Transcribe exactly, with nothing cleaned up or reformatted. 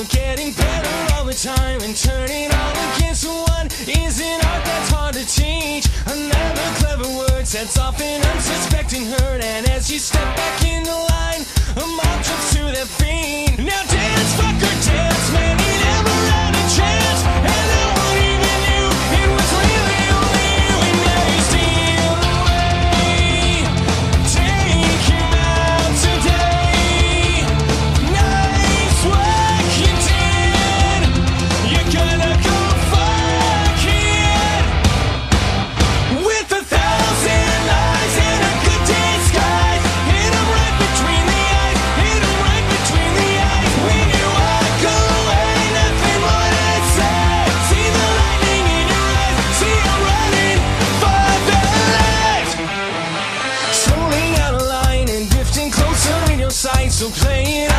You're getting better all the time, and turning all against one is an art that's hard to teach. Another clever word sets off an unsuspecting hurt, and as you step back in the line, a mob jumps to their feet. Now dance, fucker, dance, man, you never had a chance, and no one even knew it was really only you, and now you steal away. Take him out today. Nice work you did. You're gonna go fuck it. With a thousand lies and a good disguise, hit 'em right between the eyes, hit 'em right between the eyes. When you walk away, nothing more to say. See the lightning in your eyes, see you running for the light. Strolling out of line and drifting closer in your sight, so play it